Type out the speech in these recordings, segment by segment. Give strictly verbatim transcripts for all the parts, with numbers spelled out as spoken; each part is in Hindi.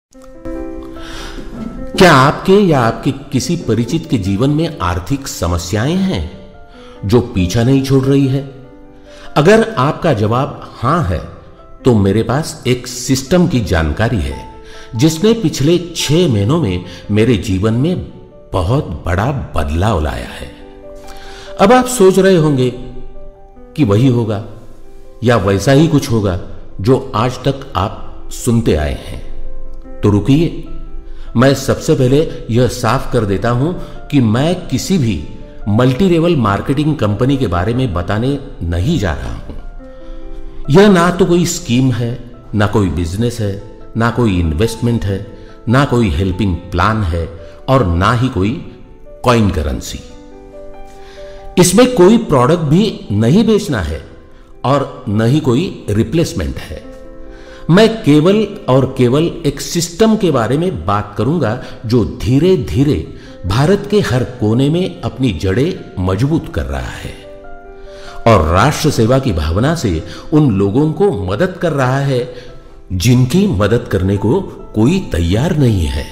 क्या आपके या आपके किसी परिचित के जीवन में आर्थिक समस्याएं हैं जो पीछा नहीं छोड़ रही है? अगर आपका जवाब हां है तो मेरे पास एक सिस्टम की जानकारी है जिसने पिछले छह महीनों में मेरे जीवन में बहुत बड़ा बदलाव लाया है। अब आप सोच रहे होंगे कि वही होगा या वैसा ही कुछ होगा जो आज तक आप सुनते आए हैं। तो रुकिए, मैं सबसे पहले यह साफ कर देता हूं कि मैं किसी भी मल्टी लेवल मार्केटिंग कंपनी के बारे में बताने नहीं जा रहा हूं। यह ना तो कोई स्कीम है, ना कोई बिजनेस है, ना कोई इन्वेस्टमेंट है, ना कोई हेल्पिंग प्लान है और ना ही कोई कॉइन करेंसी। इसमें कोई प्रोडक्ट भी नहीं बेचना है और न ही कोई रिप्लेसमेंट है। मैं केवल और केवल एक सिस्टम के बारे में बात करूंगा जो धीरे धीरे भारत के हर कोने में अपनी जड़ें मजबूत कर रहा है और राष्ट्र सेवा की भावना से उन लोगों को मदद कर रहा है जिनकी मदद करने को कोई तैयार नहीं है।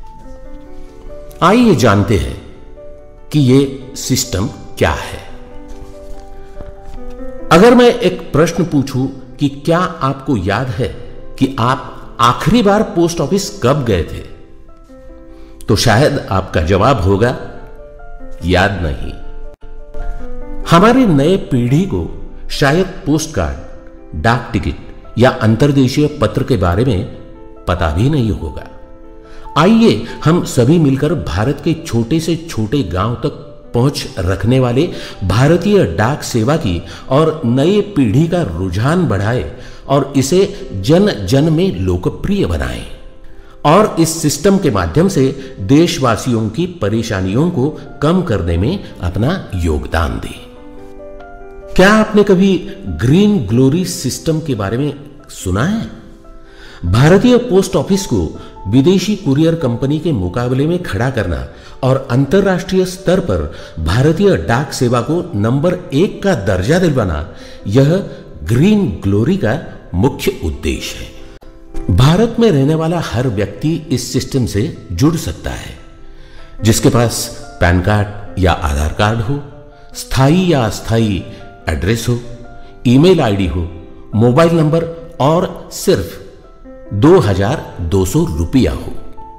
आइए जानते हैं कि यह सिस्टम क्या है। अगर मैं एक प्रश्न पूछूं कि क्या आपको याद है कि आप आखिरी बार पोस्ट ऑफिस कब गए थे, तो शायद आपका जवाब होगा याद नहीं। हमारी नए पीढ़ी को शायद पोस्ट कार्ड, डाक टिकट या अंतर्देशीय पत्र के बारे में पता भी नहीं होगा। आइए हम सभी मिलकर भारत के छोटे से छोटे गांव तक पहुंच रखने वाले भारतीय डाक सेवा की और नई पीढ़ी का रुझान बढ़ाए और इसे जन जन में लोकप्रिय बनाएं और इस सिस्टम के माध्यम से देशवासियों की परेशानियों को कम करने में अपना योगदान दें। क्या आपने कभी ग्रीन ग्लोरी सिस्टम के बारे में सुना है? भारतीय पोस्ट ऑफिस को विदेशी कुरियर कंपनी के मुकाबले में खड़ा करना और अंतर्राष्ट्रीय स्तर पर भारतीय डाक सेवा को नंबर एक का दर्जा दिलवाना, यह ग्रीन ग्लोरी का मुख्य उद्देश्य है। भारत में रहने वाला हर व्यक्ति इस सिस्टम से जुड़ सकता है, जिसके पास पैन कार्ड या आधार कार्ड हो, स्थायी या अस्थायी एड्रेस हो, ईमेल आईडी हो, मोबाइल नंबर और सिर्फ दो हजार दो सौ रुपया हो।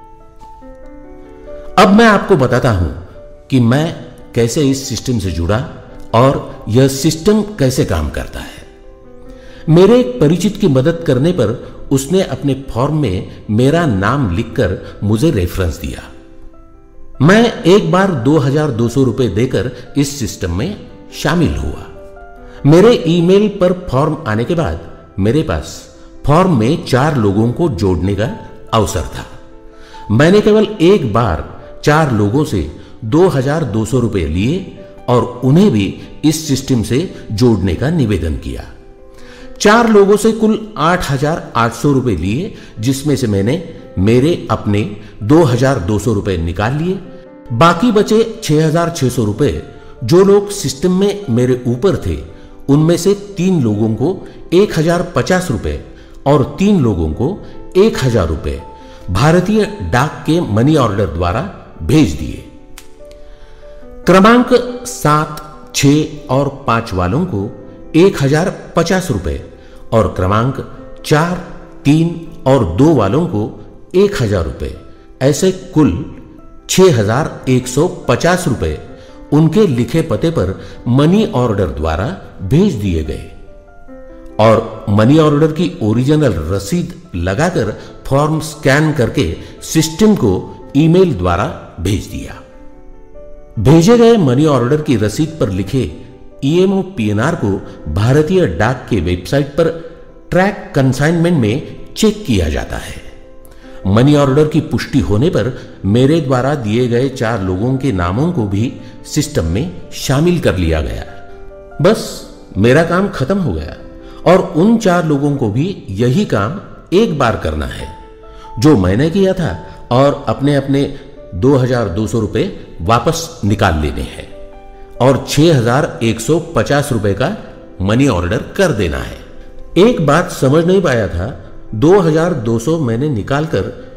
अब मैं आपको बताता हूं कि मैं कैसे इस सिस्टम से जुड़ा और यह सिस्टम कैसे काम करता है। मेरे एक परिचित की मदद करने पर उसने अपने फॉर्म में मेरा नाम लिखकर मुझे रेफरेंस दिया। मैं एक बार दो हजार दो सौ रुपए देकर इस सिस्टम में शामिल हुआ। मेरे ईमेल पर फॉर्म आने के बाद मेरे पास फॉर्म में चार लोगों को जोड़ने का अवसर था। मैंने केवल एक बार चार लोगों से दो हजार दो सौ रुपए लिए और उन्हें भी इस सिस्टम से जोड़ने का निवेदन किया। चार लोगों से कुल आठ हजार आठ सौ रुपए लिए, जिसमें से मैंने मेरे अपने दो हजार दो सौ रुपए निकाल लिए। बाकी बचे छह हजार छह सौ रुपए जो लोग सिस्टम में मेरे ऊपर थे, उनमें से तीन लोगों को एक हजार पचास रुपए और तीन लोगों को एक हजार रुपए भारतीय डाक के मनी ऑर्डर द्वारा भेज दिए। क्रमांक सात, छह और पांच वालों को एक हजार पचास रुपए और क्रमांक चार, तीन और दो वालों को एक हजार रुपए, ऐसे कुल छह हजार एक सौ पचास रुपए उनके लिखे पते पर मनी ऑर्डर द्वारा भेज दिए गए और मनी ऑर्डर की ओरिजिनल रसीद लगाकर फॉर्म स्कैन करके सिस्टम को ईमेल द्वारा भेज दिया। भेजे गए मनी ऑर्डर की रसीद पर लिखे ईएमओ पीएनआर को भारतीय डाक के वेबसाइट पर ट्रैक कंसाइनमेंट में चेक किया जाता है। मनी ऑर्डर की पुष्टि होने पर मेरे द्वारा दिए गए चार लोगों के नामों को भी सिस्टम में शामिल कर लिया गया। बस मेरा काम खत्म हो गया और उन चार लोगों को भी यही काम एक बार करना है जो मैंने किया था और अपने अपने दो हजार दो सौ रुपए वापस निकाल लेने हैं और छह हजार एक सौ पचास रुपए का मनी ऑर्डर कर देना है। एक बात समझ नहीं पाया था, दो हजार दो सौ मैंने निकालकर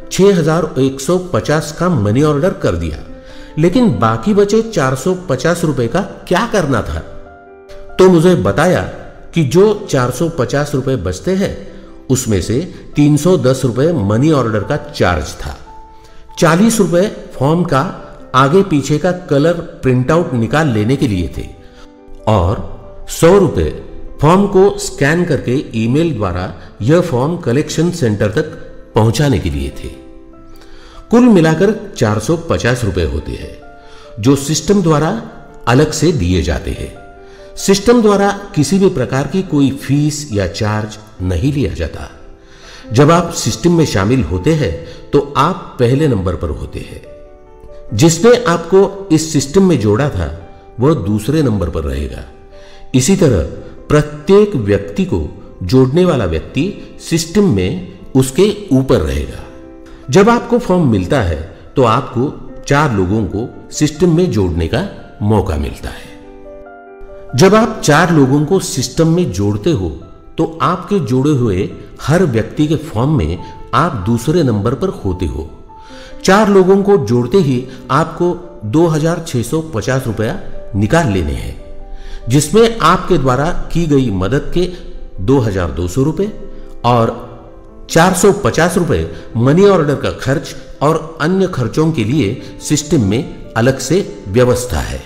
छह हजार एक सौ पचास का मनी ऑर्डर कर दिया, लेकिन बाकी बचे चार सौ पचास रुपए का क्या करना था। तो मुझे बताया कि जो चार सौ पचास रुपए बचते हैं उसमें से तीन सौ दस रुपए मनी ऑर्डर का चार्ज था, चालीस रुपए फॉर्म का आगे पीछे का कलर प्रिंट आउट निकाल लेने के लिए थे और सौ रुपए फॉर्म को स्कैन करके ईमेल द्वारा यह फॉर्म कलेक्शन सेंटर तक पहुंचाने के लिए थे। कुल मिलाकर चार सौ पचास रुपए होते हैं जो सिस्टम द्वारा अलग से दिए जाते हैं। सिस्टम द्वारा किसी भी प्रकार की कोई फीस या चार्ज नहीं लिया जाता। जब आप सिस्टम में शामिल होते हैं तो आप पहले नंबर पर होते हैं। जिसने आपको इस सिस्टम में जोड़ा था वह दूसरे नंबर पर रहेगा। इसी तरह प्रत्येक व्यक्ति को जोड़ने वाला व्यक्ति सिस्टम में उसके ऊपर रहेगा। जब आपको फॉर्म मिलता है तो आपको चार लोगों को सिस्टम में जोड़ने का मौका मिलता है। जब आप चार लोगों को सिस्टम में जोड़ते हो तो आपके जोड़े हुए हर व्यक्ति के फॉर्म में आप दूसरे नंबर पर होते हो। चार लोगों को जोड़ते ही आपको दो हजार छह सौ पचास रुपया निकाल लेने हैं, जिसमें आपके द्वारा की गई मदद के दो हजार दो सौ रुपए और चार सौ पचास रुपए मनी ऑर्डर का खर्च और अन्य खर्चों के लिए सिस्टम में अलग से व्यवस्था है।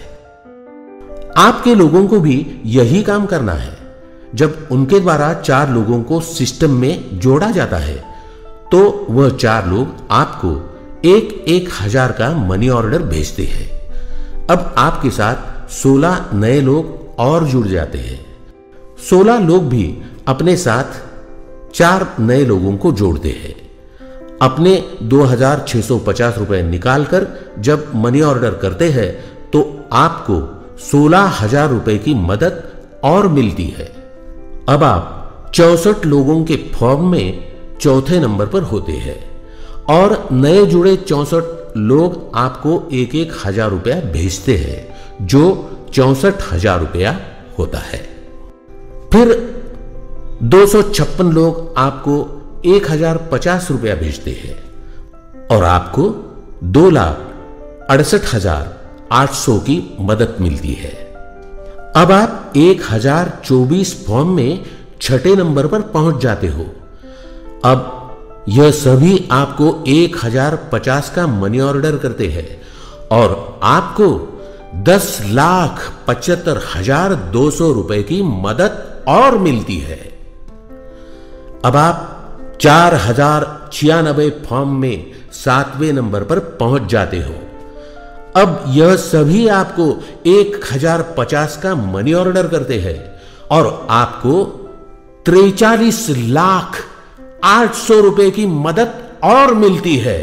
आपके लोगों को भी यही काम करना है। जब उनके द्वारा चार लोगों को सिस्टम में जोड़ा जाता है तो वह चार लोग आपको एक एक हजार का मनी ऑर्डर भेजते हैं। अब आपके साथ सोलह नए लोग और जुड़ जाते हैं। सोलह लोग भी अपने साथ चार नए लोगों को जोड़ते हैं। अपने दो हजार छह सौ पचास रुपए निकालकर जब मनी ऑर्डर करते हैं तो आपको सोलह हजार रुपए की मदद और मिलती है। अब आप चौसठ लोगों के फॉर्म में चौथे नंबर पर होते हैं और नए जुड़े चौसठ लोग आपको एक एक हजार रुपया भेजते हैं, जो चौसठ हजार रुपया होता है। फिर दो सौ छप्पन लोग आपको एक हजार पचास रुपया भेजते हैं और आपको दो लाख अड़सठ हजार आठ सौ की मदद मिलती है। अब आप एक हजार चौबीस फॉर्म में छठे नंबर पर पहुंच जाते हो। अब यह सभी आपको एक हजार पचास का मनी ऑर्डर करते हैं और आपको दस लाख पचहत्तर हजार दो सौ रुपए की मदद और मिलती है। अब आप चार हजार छियानबे फॉर्म में सातवें नंबर पर पहुंच जाते हो। अब यह सभी आपको एक हजार पचास का मनी ऑर्डर करते हैं और आपको त्रेचालीस लाख आठ सौ रुपए की मदद और मिलती है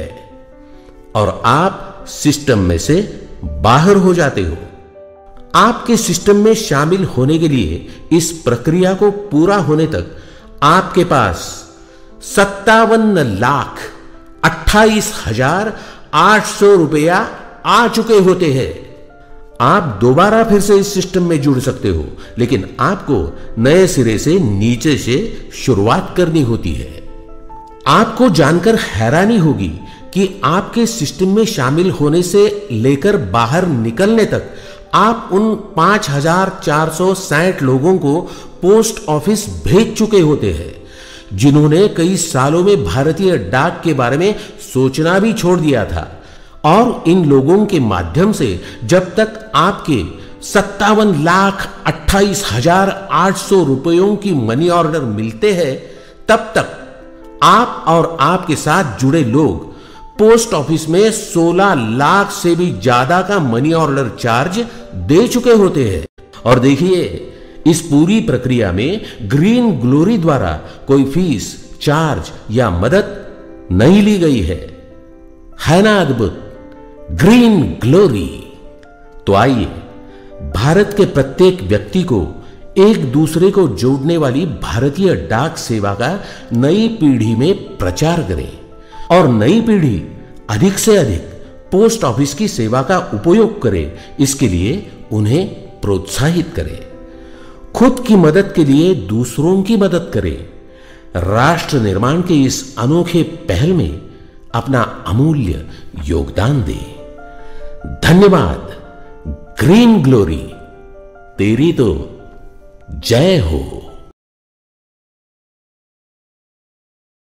और आप सिस्टम में से बाहर हो जाते हो। आपके सिस्टम में शामिल होने के लिए इस प्रक्रिया को पूरा होने तक आपके पास सत्तावन लाख अट्ठाईस हजार आठ सौ रुपया आ चुके होते हैं। आप दोबारा फिर से इस सिस्टम में जुड़ सकते हो, लेकिन आपको नए सिरे से नीचे से शुरुआत करनी होती है। आपको जानकर हैरानी होगी कि आपके सिस्टम में शामिल होने से लेकर बाहर निकलने तक आप उन पांच हजार चार सौ साठ लोगों को पोस्ट ऑफिस भेज चुके होते हैं, जिन्होंने कई सालों में भारतीय डाक के बारे में सोचना भी छोड़ दिया था। और इन लोगों के माध्यम से जब तक आपके सत्तावन लाख अट्ठाईस हजार आठ सौ रुपयों की मनी ऑर्डर मिलते हैं, तब तक आप और आपके साथ जुड़े लोग पोस्ट ऑफिस में सोलह लाख से भी ज्यादा का मनी ऑर्डर चार्ज दे चुके होते हैं। और देखिए, इस पूरी प्रक्रिया में ग्रीन ग्लोरी द्वारा कोई फीस, चार्ज या मदद नहीं ली गई है। है ना अद्भुत? Green glory. तो आइए, भारत के प्रत्येक व्यक्ति को एक दूसरे को जोड़ने वाली भारतीय डाक सेवा का नई पीढ़ी में प्रचार करें और नई पीढ़ी अधिक से अधिक पोस्ट ऑफिस की सेवा का उपयोग करे। इसके लिए उन्हें प्रोत्साहित करें। खुद की मदद के लिए दूसरों की मदद करें। राष्ट्र निर्माण के इस अनोखे पहल में अपना अमूल्य योगदान दें। धन्यवाद। ग्रीन ग्लोरी, तेरी तो जय हो।